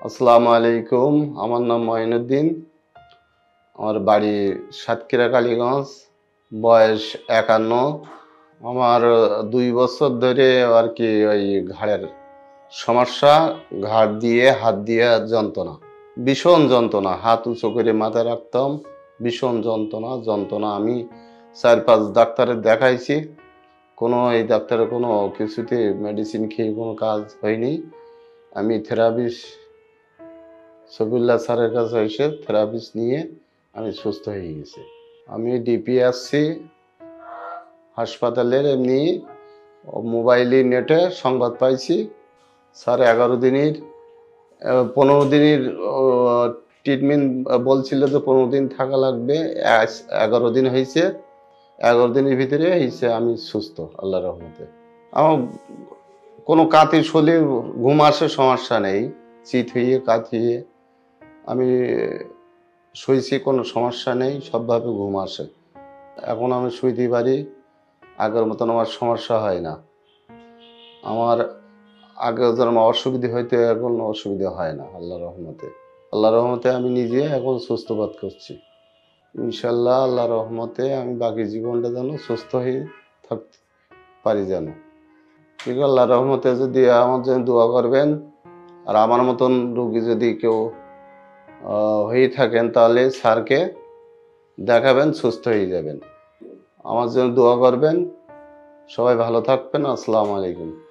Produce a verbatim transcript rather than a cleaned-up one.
আসসালামু আলাইকুম। আমার নাম মঈনুদ্দিন। আমার বাড়ি সাতক্ষীরা কালীগঞ্জ। বয়স একান্ন। আমার দুই বছর ধরে আর কি ওই ঘাড়ের সমস্যা। ঘাড় দিয়ে হাত দিয়ে যন্ত্রণা, ভীষণ যন্ত্রণা। হাত উঁচু করে মাথায় রাখতাম, ভীষণ যন্ত্রণা যন্ত্রণা আমি চার পাঁচ ডাক্তারের দেখাইছি, কোনো এই ডাক্তারের কোনো কিছুতে মেডিসিন খেয়ে কোনো কাজ হয়নি। আমি থেরাপিস্ট সফিউল্লাহ স্যারের কাছে এসে থেরাপিস্ট নিয়ে আমি সুস্থ হয়ে গেছি। আমি ডিপি আসছি হাসপাতালের এমনি মোবাইলে নেটে সংবাদ পাইছি স্যার এগারো দিনের পনেরো দিনের ট্রিটমেন্ট বলছিল যে পনেরো দিন থাকা লাগবে। এগারো দিন হয়েছে, এগারো দিনের ভিতরে হয়েছে আমি সুস্থ আল্লাহর রহমতে। আমার কোনো কাতি শরীর ঘুম আসে সমস্যা নেই, চিত হইয়ে কাত হইয়ে আমি শুয়েছি, কোনো সমস্যা নেই, সবভাবে ঘুম আসে। এখন আমি শুইতে পারি, আগের মতন আমার সমস্যা হয় না। আমার আগে যেরকম অসুবিধা হইতে এখন অসুবিধা হয় না আল্লাহ রহমতে। আল্লাহ রহমতে আমি নিজে এখন সুস্থ বোধ করছি। ইনশাল্লাহ আল্লাহ রহমতে আমি বাকি জীবনটা যেন সুস্থ হয়ে থাকতে পারি যেন। ঠিক আল্লাহ রহমতে যদি আমার জন্য দোয়া করবেন, আর আমার মতন রোগী যদি কেউ হয়ে থাকেন তাহলে স্যারকে দেখাবেন, সুস্থ হয়ে যাবেন। আমার জন্য দোয়া করবেন। সবাই ভালো থাকবেন। আসসালামু আলাইকুম।